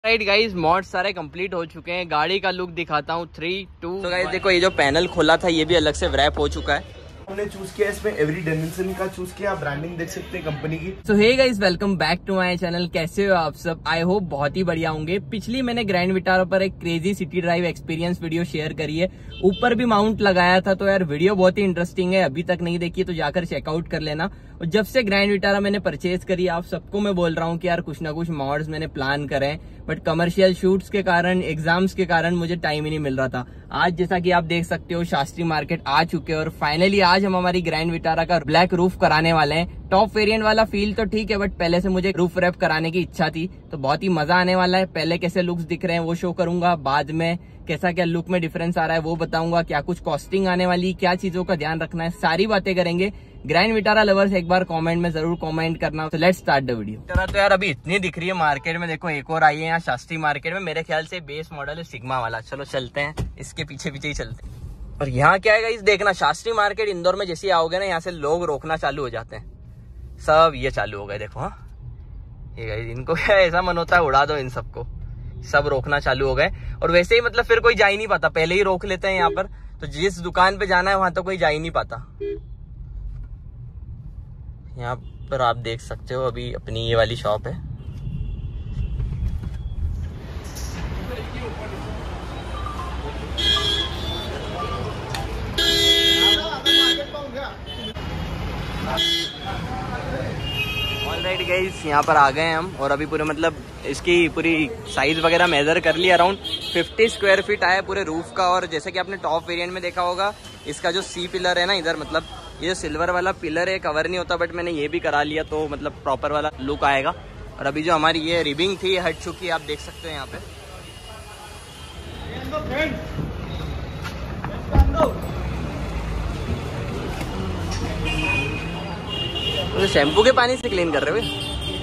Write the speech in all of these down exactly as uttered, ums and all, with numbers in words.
Right guys, mod सारे complete हो चुके हैं। गाड़ी का लुक दिखाता हूँ। थ्री टू तो गाइज देखो, ये जो पैनल खोला था ये भी अलग से रैप हो चुका है। हमने चूज किया इसमें एवरी डायमेंशन का चूज किया। ब्रांडिंग देख सकते हैं कंपनी की। So hey guys, welcome back to my channel. कैसे हो आप सब? आई होप बहुत ही बढ़िया होंगे। पिछली मैंने ग्रैंड विटारा पर एक crazy city drive experience video share करी है, ऊपर भी माउंट लगाया था। तो यार वीडियो बहुत ही इंटरेस्टिंग है, अभी तक नहीं देखी तो जाकर चेकआउट कर लेना। और जब से ग्रैंड विटारा मैंने परचेज करी, आप सबको मैं बोल रहा हूँ कि यार कुछ ना कुछ मॉड्स मैंने प्लान करे, बट कमर्शियल शूट्स के कारण, एग्जाम्स के कारण मुझे टाइम ही नहीं मिल रहा था। आज जैसा कि आप देख सकते हो, शास्त्री मार्केट आ चुके हैं और फाइनली आज हम हमारी ग्रैंड विटारा का ब्लैक रूफ कराने वाले हैं। टॉप वेरिएंट वाला फील तो ठीक है, बट पहले से मुझे रूफ रैप कराने की इच्छा थी, तो बहुत ही मजा आने वाला है। पहले कैसे लुक्स दिख रहे हैं वो शो करूंगा, बाद में कैसा क्या लुक में डिफरेंस आ रहा है वो बताऊंगा, क्या कुछ कॉस्टिंग आने वाली, क्या चीजों का ध्यान रखना है, सारी बातें करेंगे। ग्रैंड विटारा लवर्स एक बार कमेंट में जरूर कमेंट करना। तो लेट्स स्टार्ट द वीडियो। तो यार अभी इतनी दिख रही है मार्केट में, देखो एक और आई है यहाँ शास्त्री मार्केट में। मेरे ख्याल से बेस मॉडल है सिग्मा वाला। चलो चलते हैं, इसके पीछे पीछे ही चलते हैं। और यहाँ क्या है इस देखना, शास्त्री मार्केट इंदौर में जैसे आओगे ना, यहाँ से लोग रोकना चालू हो जाते हैं। सब ये चालू हो गए, देखो। हाँ ये गाइस, इनको क्या ऐसा मन होता है उड़ा दो इन सबको, सब रोकना चालू हो गए। और वैसे ही मतलब फिर कोई जा ही नहीं पाता, पहले ही रोक लेते हैं यहाँ पर। तो जिस दुकान पे जाना है वहां तो कोई जा ही नहीं पाता। यहाँ पर आप देख सकते हो अभी अपनी ये वाली शॉप है। ऑलराइट गाइस, यहाँ पर आ गए हैं हम और अभी पूरे मतलब इसकी पूरी साइज वगैरह मेजर कर लिया। अराउंड पचास स्क्वायर फीट आया पूरे रूफ का। और जैसे कि आपने टॉप वेरिएंट में देखा होगा, इसका जो सी पिलर है ना इधर, मतलब ये जो सिल्वर वाला पिलर है कवर नहीं होता, बट मैंने ये भी करा लिया तो मतलब प्रॉपर वाला लुक आएगा। और अभी जो हमारी ये रिबिंग थी हट चुकी है, आप देख सकते हो यहाँ पे। तो शैम्पू के पानी से क्लीन कर रहे हो?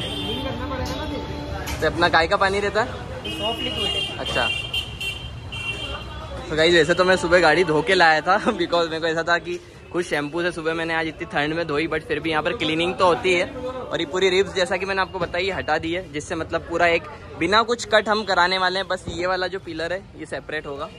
तो अपना काय का पानी रहता है? Soft liquid. अच्छा, तो गाइस वैसे तो मैं सुबह गाड़ी धो के लाया था, बिकॉज मेरे को ऐसा था कि कुछ शैम्पू से सुबह मैंने आज इतनी ठंड में धोई, बट फिर भी यहाँ पर क्लीनिंग तो होती है। और ये पूरी रिब्स जैसा कि मैंने आपको बताई हटा दी है, जिससे मतलब पूरा एक बिना कुछ कट हम कराने वाले हैं। बस ये वाला जो पिलर है ये सेपरेट होगा।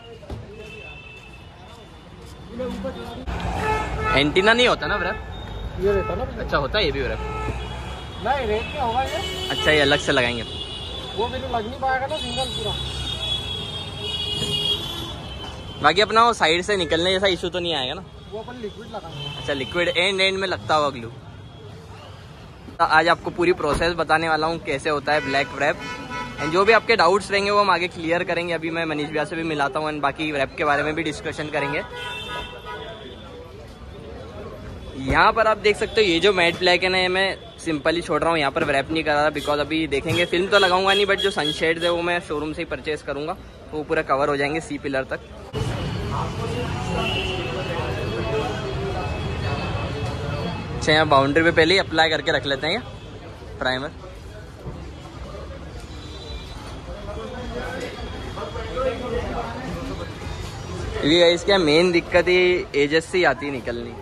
एंटीना नहीं होता ना रैप? ये रहता ना। अच्छा होता है ये भी रैप? नहीं, रेट क्या होगा ये? अच्छा, ये अलग से लगाएंगे वो भी तो लग नहीं पाएगा ना सिंगल पूरा। बाकी अपना वो साइड से निकलने जैसा इशू तो नहीं आएगा ना? वो अपन लिक्विड लगाएंगे। अच्छा, लिक्विड एंड एंड में लगता होगा ग्लू। तो आज आपको पूरी प्रोसेस बताने वाला हूँ कैसे होता है ब्लैक रैप। एंड जो भी आपके डाउट्स रहेंगे वो हम आगे क्लियर करेंगे। अभी मैं मनीष भैया से भी मिलाता हूँ एंड बाकी रैप के बारे में भी डिस्कशन करेंगे। यहाँ पर आप देख सकते हो ये जो मैट ब्लैक है ना, ये मैं सिंपल ही छोड़ रहा हूँ, यहाँ पर रैप नहीं कर रहा बिकॉज अभी देखेंगे फिल्म तो लगाऊंगा नहीं, बट जो सनशेड्स है वो मैं शोरूम से ही परचेज करूंगा, तो वो पूरा कवर हो जाएंगे सी पिलर तक। अच्छा, यहाँ बाउंड्री पे पहले ही अप्लाई करके रख लेते हैं प्राइमर। ये इसका मेन दिक्कत ही एजेस से ही आती है निकलनी।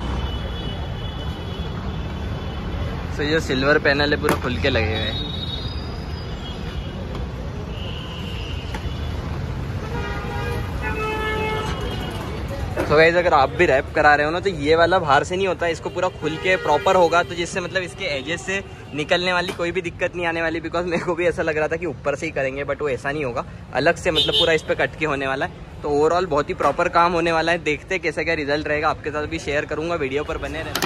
तो ये सिल्वर पैनल है पूरा खुल के लगे हुए हैं। तो गाइस, अगर आप भी रैप करा रहे हो ना, तो ये वाला बाहर से नहीं होता, इसको पूरा खुल के प्रॉपर होगा, तो जिससे मतलब इसके एजेस से निकलने वाली कोई भी दिक्कत नहीं आने वाली। बिकॉज मेरे को भी ऐसा लग रहा था कि ऊपर से ही करेंगे, बट वो ऐसा नहीं होगा, अलग से मतलब पूरा इस पे कट के होने वाला है। तो ओवरऑल बहुत ही प्रॉपर काम होने वाला है। देखते कैसा क्या रिजल्ट रहेगा, आपके साथ भी शेयर करूंगा, वीडियो पर बने रहना।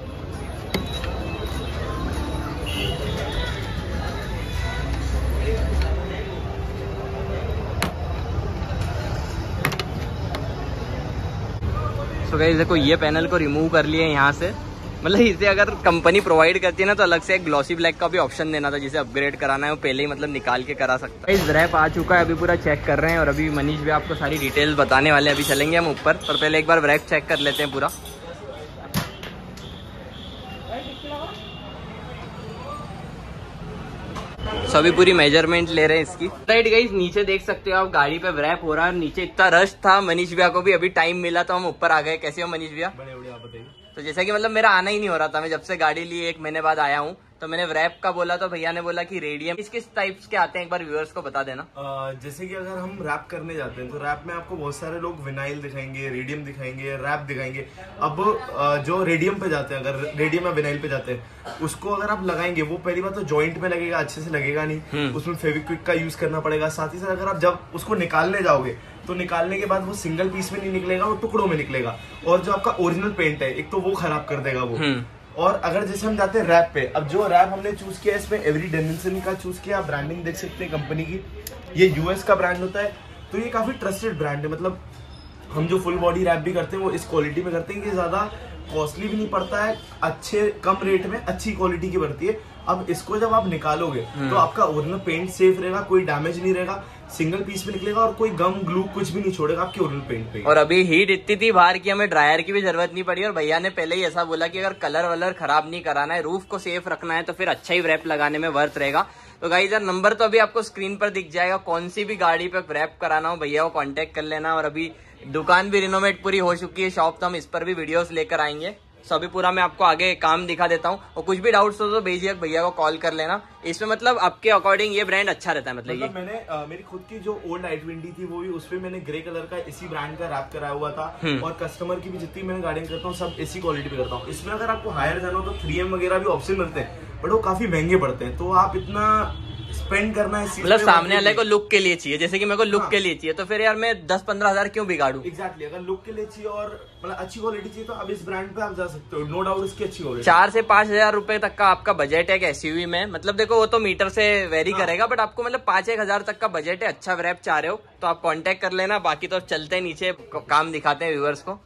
तो गाइस देखो, ये पैनल को रिमूव कर लिए यहाँ से। मतलब इसे अगर कंपनी प्रोवाइड करती है ना, तो अलग से एक ग्लॉसी ब्लैक का भी ऑप्शन देना था, जिसे अपग्रेड कराना है वो पहले ही मतलब निकाल के करा सकता है। इस रैप आ चुका है, अभी पूरा चेक कर रहे हैं और अभी मनीष भी आपको सारी डिटेल्स बताने वाले हैं। अभी चलेंगे हम ऊपर, पर पहले एक बार रैप चेक कर लेते हैं पूरा। सभी पूरी मेजरमेंट ले रहे हैं इसकी। राइट गाइस, नीचे देख सकते हो आप, गाड़ी पे रैप हो रहा है। नीचे इतना रश था, मनीष भैया को भी अभी टाइम मिला तो हम ऊपर आ गए। कैसे हो मनीष भैया? बड़े बड़े आप बताइए। तो जैसा कि मतलब मेरा आना ही नहीं हो रहा था, मैं जब से गाड़ी ली एक महीने बाद आया हूँ, तो मैंने रैप का बोला तो भैया ने बोला कि रेडियम। किस किस टाइप्स के आते हैं एक बार व्यूअर्स को बता देना। आ, जैसे कि अगर हम रैप करने जाते हैं तो रैप में आपको बहुत सारे लोग विनाइल दिखाएंगे, रेडियम दिखाएंगे, रैप दिखाएंगे। अब आ, जो रेडियम पे जाते हैं, अगर रेडियम या विनाइल पे जाते हैं, उसको अगर आप लगाएंगे, वो पहली बात तो जॉइंट में लगेगा, अच्छे से लगेगा नहीं, उसमें फेविक्विक का यूज करना पड़ेगा। साथ ही साथ अगर आप जब उसको निकालने जाओगे तो निकालने के बाद वो सिंगल पीस में नहीं निकलेगा, वो टुकड़ों में निकलेगा, और जो आपका ओरिजिनल पेंट है एक तो वो खराब कर देगा वो। और अगर जैसे हम जाते हैं रैप पे, अब जो रैप हमने चूज किया है इसमें एवरी डेनिसन का चूज किया। आप ब्रांडिंग देख सकते हैं कंपनी की, ये यूएस का ब्रांड होता है, तो ये काफी ट्रस्टेड ब्रांड है। मतलब हम जो फुल बॉडी रैप भी करते हैं वो इस क्वालिटी में करते हैं कि ज्यादा कॉस्टली भी नहीं पड़ता है, अच्छे कम रेट में अच्छी क्वालिटी की बनती है। अब इसको जब आप निकालोगे तो आपका ओरिजिनल पेंट सेफ रहेगा, कोई डैमेज नहीं रहेगा, सिंगल पीस में निकलेगा और कोई गम ग्लू कुछ भी नहीं छोड़ेगा आपके ओरिजिनल पेंट पे। और अभी हीट इतनी थी बाहर की, हमें ड्रायर की भी जरूरत नहीं पड़ी। और भैया ने पहले ही ऐसा बोला कि अगर कलर वलर खराब नहीं कराना है, रूफ को सेफ रखना है, तो फिर अच्छा ही रैप लगाने में वर्थ रहेगा। तो गाइस यार नंबर तो अभी आपको स्क्रीन पर दिख जाएगा, कौन सी भी गाड़ी पे रैप कराना हो भैया को कांटेक्ट कर लेना। और अभी दुकान भी रिनोवेट पूरी हो चुकी है, शॉप, तो हम इस पर भी वीडियोस लेकर आएंगे। सो अभी पूरा मैं आपको आगे काम दिखा देता हूँ, और कुछ भी डाउट्स हो तो बेझिझक भैया को कॉल कर लेना। इसमें मतलब आपके अकॉर्डिंग ये ब्रांड अच्छा रहता है। मतलब, मतलब ये मैंने आ, मेरी खुद की जो ओल्ड आई ट्वेंटी थी वो भी उसपे मैंने ग्रे कलर का इसी ब्रांड का रैप कराया हुआ था, और कस्टमर की भी जितनी मैंने गाड़ियां करता हूँ सब इसी क्वालिटी पे करता हूँ। इसमें अगर आपको हायर जाना हो तो थ्री एम वगैरह भी ऑप्शन मिलते हैं, बट वो काफी महंगे पड़ते हैं, तो आप इतना स्पेंड करना है। मतलब सामने वाले को लुक के लिए चाहिए, जैसे कि मेरे को लुक हाँ। के लिए चाहिए, तो फिर यार मैं दस पंद्रह हजार क्यों बिगाड़ू। एग्जैक्टली, अगर लुक के लिए चाहिए और मतलब अच्छी क्वालिटी चाहिए तो अब इस ब्रांड पे आप जा सकते हो, नो डाउट इसकी अच्छी क्वालिटी। चार से पांच हजार रुपए तक का आपका बजट है एसयूवी में। मतलब देखो वो तो मीटर से वेरी हाँ। करेगा, बट आपको मतलब पांच एक हजार तक का बजट है, अच्छा रैप चाह रहे हो तो आप कॉन्टेक्ट कर लेना। बाकी तो चलते हैं नीचे, काम दिखाते हैं व्यूअर्स को।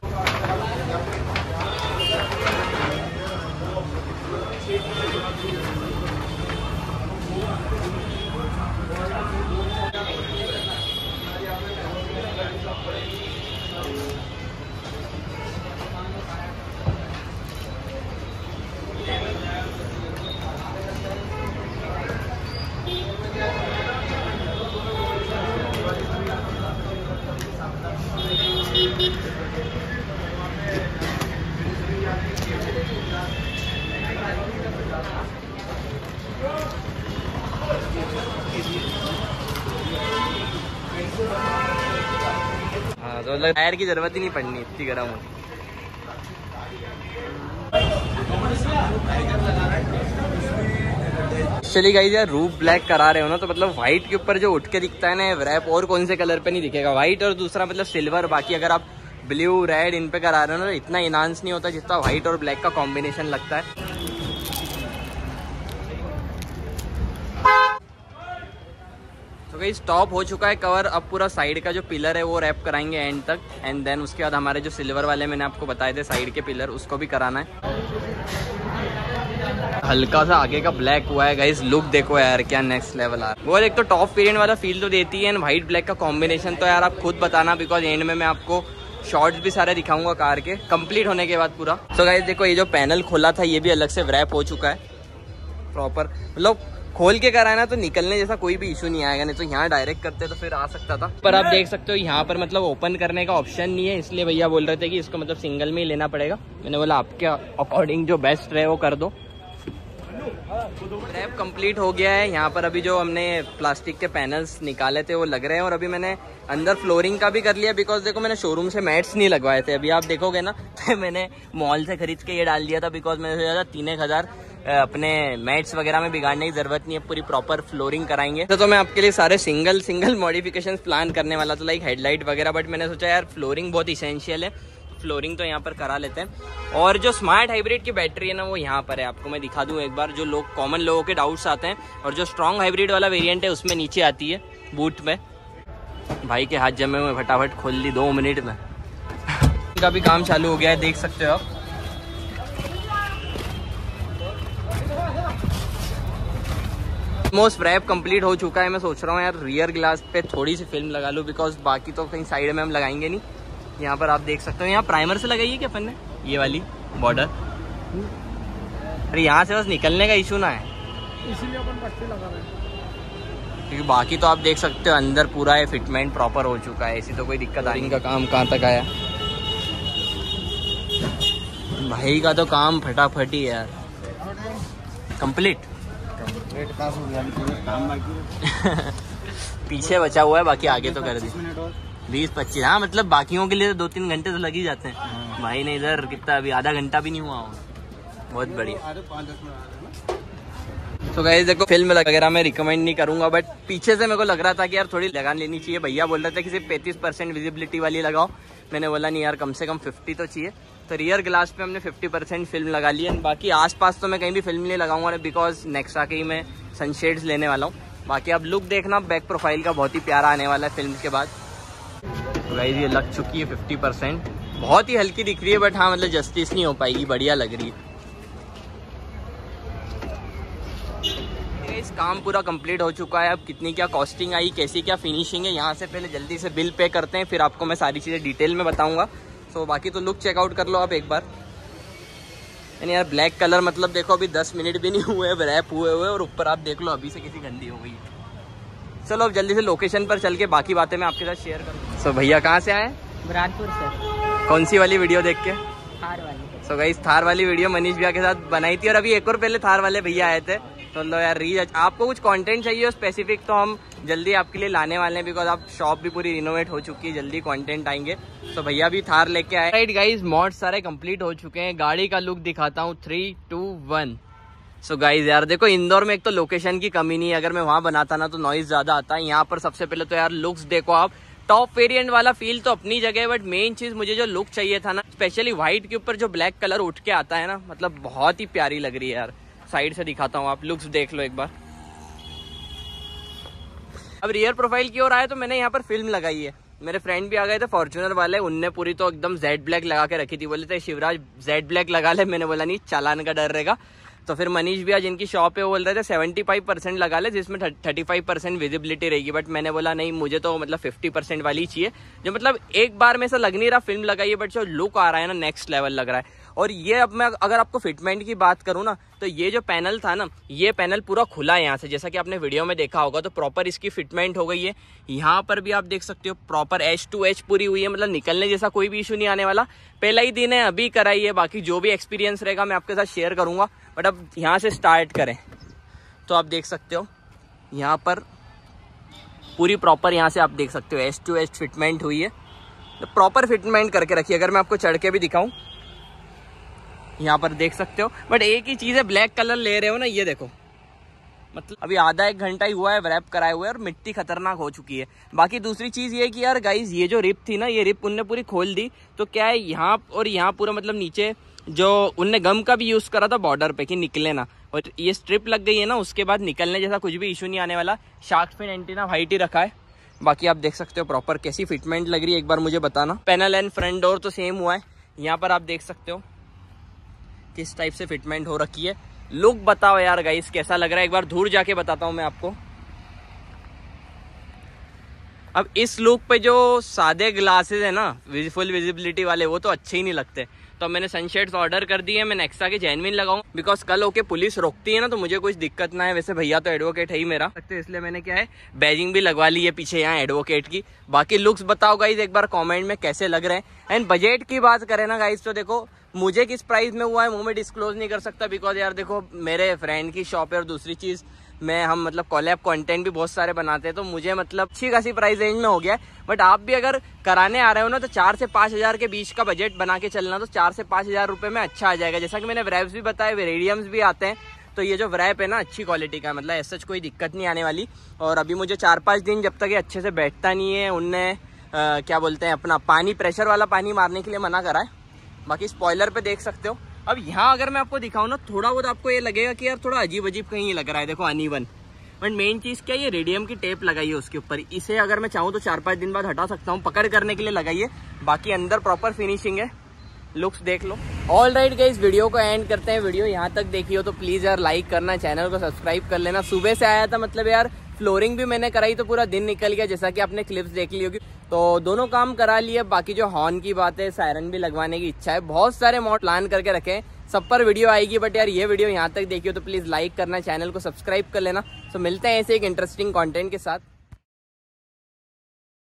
हाँ तो मतलब टायर की जरूरत ही नहीं पड़नी, इतनी गर्म होती। चलिए गाइस यार रूफ ब्लैक करा रहे हो ना, तो मतलब व्हाइट के ऊपर जो उठ के दिखता है ना रैप, और कौन से कलर पे नहीं दिखेगा। व्हाइट और दूसरा मतलब सिल्वर। बाकी अगर आप ब्लू रेड इन पे करा रहे हो ना तो इतना इनहांस नहीं होता जितना व्हाइट और ब्लैक का कॉम्बिनेशन लगता है। तो गाइस टॉप हो चुका है कवर, अब पूरा साइड का जो पिलर है वो रैप कराएंगे एंड तक, एंड देन उसके बाद हमारे जो सिल्वर वाले मैंने आपको बताए थे साइड के पिलर, उसको भी कराना है। हल्का सा आगे का ब्लैक हुआ है गाइस, लुक देखो यार क्या नेक्स्ट लेवल आ रहा है। वो एक तो टॉप वेरिएंट वाला फील तो देती है, एंड व्हाइट ब्लैक का कॉम्बिनेशन तो यार आप खुद बताना, बिकॉज एंड में मैं आपको शॉर्ट्स भी सारे दिखाऊंगा कार के कंप्लीट होने के बाद पूरा। तो गाइस देखो ये जो पैनल खोला था ये भी अलग से रैप हो चुका है प्रॉपर। मतलब खोल के कराना तो निकलने जैसा कोई भी इशू नहीं आएगा, नहीं तो यहाँ डायरेक्ट करते तो फिर आ सकता था। पर आप देख सकते हो यहाँ पर मतलब ओपन करने का ऑप्शन नहीं है, इसलिए भैया बोल रहे थे कि इसको मतलब सिंगल में ही लेना पड़ेगा। मैंने बोला आपके अकॉर्डिंग जो बेस्ट रहे वो कर दो। रैप कंप्लीट हो गया है। यहाँ पर अभी जो हमने प्लास्टिक के पैनल्स निकाले थे वो लग रहे हैं, और अभी मैंने अंदर फ्लोरिंग का भी कर लिया, बिकॉज देखो मैंने शोरूम से मैट्स नहीं लगवाए थे। अभी आप देखोगे ना तो मैंने मॉल से खरीद के ये डाल दिया था, बिकॉज मैंने सोचा था तीन एक हजार अपने मैट्स वगैरह में बिगाड़ने की जरूरत नहीं है, पूरी प्रॉपर फ्लोरिंग कराएंगे। तो, तो मैं आपके लिए सारे सिंगल सिंगल मॉडिफिकेशंस प्लान करने वाला था, लाइक हेडलाइट वगैरह, बट मैंने सोचा यार फ्लोरिंग बहुत इसेंशियल है, फ्लोरिंग तो यहाँ पर करा लेते हैं। और जो स्मार्ट हाइब्रिड की बैटरी है ना वो यहाँ पर है, आपको मैं दिखा दूँ एक बार, जो लोग कॉमन लोगों के डाउट्स आते हैं। और जो स्ट्रॉन्ग हाइब्रिड वाला वेरिएंट है उसमें नीचे आती है बूट में। भाई के हाथ जमे हुए, फटाफट खोल ली दो मिनट में। इनका भी काम चालू हो गया है, देख सकते हो आप। मोस्ट रैप कंप्लीट हो चुका है। मैं सोच रहा हूँ यार रियर ग्लास पे थोड़ी सी फिल्म लगा लूँ, बिकॉज बाकी तो कहीं साइड में हम लगाएंगे नहीं। यहाँ पर आप देख सकते हो, यहाँ प्राइमर से लगाई है क्या अपन ने ये वाली बॉर्डर। अरे यहाँ से बस निकलने का इशू ना है, इसीलिए अपन पट्टी लगा रहे हैं। क्योंकि बाकी तो आप देख सकते हो अंदर पूरा है फिटमेंट प्रॉपर हो चुका है, ऐसी तो कोई दिक्कत नहीं। इनका काम कहाँ तक आया भाई का, तो काम फटाफट ही यार कंप्लीट। पीछे बचा हुआ है, बाकी आगे तो कर दी बीस पच्चीस। हाँ मतलब बाकियों के लिए तो दो तीन घंटे तो लग ही जाते हैं। हाँ। भाई ने इधर कितना अभी आधा घंटा भी नहीं हुआ हो। बहुत बढ़िया। तो गाइस देखो फिल्म वगैरह मैं रिकमेंड नहीं करूंगा, बट पीछे से मेरे को लग रहा था कि यार थोड़ी लगान लेनी चाहिए। भैया बोल रहे थे कि सिर्फ पैंतीस परसेंट विजिबिलिटी वाली लगाओ। मैंने बोला नहीं यार, कम से कम पचास तो चाहिए। तो रियर ग्लास पे हमने पचास परसेंट फिल्म लगा ली है। बाकी आसपास तो मैं कहीं भी फिल्म नहीं लगाऊंगा, बिकॉज नेक्स्ट आके ही मैं सनशेड्स लेने वाला हूँ। बाकी अब लुक देखना, बैक प्रोफाइल का बहुत ही प्यारा आने वाला है फिल्म के बाद। तो गाइस ये लग चुकी है पचास परसेंट। बहुत ही हल्की दिख रही है, बट हाँ मतलब जस्टिस नहीं हो पाएगी, बढ़िया लग रही है। इस काम पूरा कंप्लीट हो चुका है। अब कितनी क्या कॉस्टिंग आई, कैसी क्या फिनिशिंग है, यहाँ से पहले जल्दी से बिल पे करते हैं, फिर आपको मैं सारी चीज़ें डिटेल में बताऊंगा। सो so, बाकी तो लुक चेकआउट कर लो आप एक बार। यानी यार ब्लैक कलर मतलब देखो अभी दस मिनट भी नहीं हुए रैप हुए हुए, और ऊपर आप देख लो अभी से किसी गंदी हो गई है। चलो अब जल्दी से लोकेशन पर चल के बाकी बातें मैं आपके साथ शेयर करूँ। सो so, भैया कहाँ से आए? बुरहानपुर से। कौन सी वाली वीडियो देख के? थार वाली। सो so, गाइस थार वाली वीडियो मनीष भैया के साथ बनाई थी, और अभी एक और पहले थार वाले भैया आए थे। तो लो यार रीच, आपको कुछ कंटेंट चाहिए स्पेसिफिक तो हम जल्दी आपके लिए लाने वाले हैं, बिकॉज आप शॉप भी पूरी रिनोवेट हो चुकी है, जल्दी कंटेंट आएंगे। तो भैया भी थार लेके आए। राइट गाइस, मॉड्स सारे कंप्लीट हो चुके हैं। गाड़ी का लुक दिखाता हूँ, three two one. So guys यार देखो, इंदौर में एक तो लोकेशन की कमी नहीं है। अगर मैं वहाँ बनाता ना तो नॉइज ज्यादा आता है। यहाँ पर सबसे पहले तो यार लुक्स देखो आप। टॉप वेरिएंट वाला फील तो अपनी जगह है, बट मेन चीज मुझे जो लुक चाहिए था ना, स्पेशली व्हाइट के ऊपर जो ब्लैक कलर उठ के आता है ना, मतलब बहुत ही प्यारी लग रही है यार। साइड से दिखाता हूँ, आप लुक्स देख लो एक बार। अब रियर प्रोफाइल की ओर आए तो मैंने यहाँ पर फिल्म लगाई है। मेरे फ्रेंड भी आ गए थे फॉर्च्यूनर वाले, उनने पूरी तो एकदम जेड ब्लैक लगा के रखी थी। बोले थे शिवराज जेड ब्लैक लगा ले, मैंने बोला नहीं, चालान का डर रहेगा। तो फिर मनीष भी आज जिनकी शॉप है वो बोल रहे थे सेवेंटी फाइव परसेंट लगा ले, जिसमें थर्टी फाइव परसेंट विजिबिलिटी रहेगी। बट मैंने बोला नहीं, मुझे तो मतलब फिफ्टी परसेंट वाली चाहिए, जो मतलब एक बार में ऐसा लग नहीं रहा फिल्म लगाई है, बट जो लुक आ रहा है ना नेक्स्ट लेवल लग रहा है। और ये अब मैं अगर आपको फिटमेंट की बात करूँ ना, तो ये जो पैनल था ना, ये पैनल पूरा खुला है यहाँ से, जैसा कि आपने वीडियो में देखा होगा। तो प्रॉपर इसकी फिटमेंट हो गई है। यहाँ पर भी आप देख सकते हो प्रॉपर एच टू एच पूरी हुई है, मतलब निकलने जैसा कोई भी इशू नहीं आने वाला। पहला ही दिन है, अभी कराई है। बाकी जो भी एक्सपीरियंस रहेगा मैं आपके साथ शेयर करूंगा। बट अब यहाँ से स्टार्ट करें तो आप देख सकते हो यहाँ पर पूरी प्रॉपर, यहाँ से आप देख सकते हो एच टू एच फिटमेंट हुई है। तो प्रॉपर फिटमेंट करके रखिए। अगर मैं आपको चढ़ के भी दिखाऊं, यहाँ पर देख सकते हो। बट एक ही चीज है, ब्लैक कलर ले रहे हो ना, ये देखो मतलब अभी आधा एक घंटा ही हुआ है रैप कराए हुए, और मिट्टी खतरनाक हो चुकी है। बाकी दूसरी चीज ये है कि यार गाइस, ये जो रिप थी ना, ये रिप उनने पूरी खोल दी। तो क्या है, यहाँ और यहाँ पूरा मतलब नीचे जो उनने गम का भी यूज करा था बॉर्डर पे कि निकले ना, और ये स्ट्रिप लग गई है ना, उसके बाद निकलने जैसा कुछ भी इशू नहीं आने वाला। शार्क फिन एंटीना व्हाइट ही रखा है। बाकी आप देख सकते हो प्रॉपर कैसी फिटमेंट लग रही है, एक बार मुझे बताना। पैनल एंड फ्रंट डोर तो सेम हुआ है। यहाँ पर आप देख सकते हो किस टाइप से फिटमेंट हो रखी है। लुक बताओ यार गाइस कैसा लग रहा है, एक बार दूर जाके बताता हूँ मैं आपको। अब इस लुक पे जो सादे ग्लासेस है ना, फुल विजिबिलिटी वाले, वो तो अच्छे ही नहीं लगते। तो मैंने सनशेड्स ऑर्डर कर दिए। मैं नेक्सा के जेन्युइन लगाऊं, बिकॉज कल होके पुलिस रोकती है ना, तो मुझे कुछ दिक्कत ना है। वैसे भैया तो एडवोकेट है ही मेरा, तो इसलिए मैंने क्या है बैजिंग भी लगवा ली है पीछे यहाँ एडवोकेट की। बाकी लुक्स बताओ गाइज एक बार कमेंट में कैसे लग रहे हैं। एंड बजट की बात करें ना गाइज, तो देखो मुझे किस प्राइस में हुआ है वो मैं डिस्क्लोज नहीं कर सकता, बिकॉज यार देखो मेरे फ्रेंड की शॉप है, और दूसरी चीज मैं हम मतलब कॉलैब कंटेंट भी बहुत सारे बनाते हैं, तो मुझे मतलब अच्छी खासी प्राइस रेंज में हो गया है। बट आप भी अगर कराने आ रहे हो ना, तो चार से पाँच हजार के बीच का बजट बना के चलना, तो चार से पाँच हजार रुपये में अच्छा आ जाएगा। जैसा कि मैंने व्रैप्स भी बताए, वेरेडियम्स भी आते हैं। तो ये जो व्रैप है ना, अच्छी क्वालिटी का, मतलब ऐसा कोई दिक्कत नहीं आने वाली। और अभी मुझे चार पाँच दिन जब तक ये अच्छे से बैठता नहीं है, उनने आ, क्या बोलते हैं अपना पानी, प्रेशर वाला पानी मारने के लिए मना करा है। बाकी स्पॉइलर पे देख सकते हो। अब यहाँ अगर मैं आपको दिखाऊं ना, थोड़ा बहुत आपको ये लगेगा कि यार थोड़ा अजीब अजीब कहीं लग रहा है, देखो अनइवन। बट मेन चीज क्या, ये रेडियम की टेप लगाई है उसके ऊपर। इसे अगर मैं चाहूँ तो चार पाँच दिन बाद हटा सकता हूँ, पकड़ करने के लिए लगाई है। बाकी अंदर प्रॉपर फिनिशिंग है, लुक्स देख लो। ऑल राइट गाइस, वीडियो को एंड करते हैं। वीडियो यहाँ तक देखी हो तो प्लीज यार लाइक करना, चैनल को सब्सक्राइब कर लेना। सुबह से आया था, मतलब यार फ्लोरिंग भी मैंने कराई तो पूरा दिन निकल गया, जैसा कि आपने क्लिप्स देख ली होगी। तो दोनों काम करा लिए। बाकी जो हॉर्न की बात है, सायरन भी लगवाने की इच्छा है। बहुत सारे मॉड प्लान करके रखे हैं, सब पर वीडियो आएगी। बट यार ये वीडियो यहाँ तक देखी हो तो प्लीज लाइक करना, चैनल को सब्सक्राइब कर लेना। तो मिलते हैं ऐसे एक इंटरेस्टिंग कंटेंट के साथ।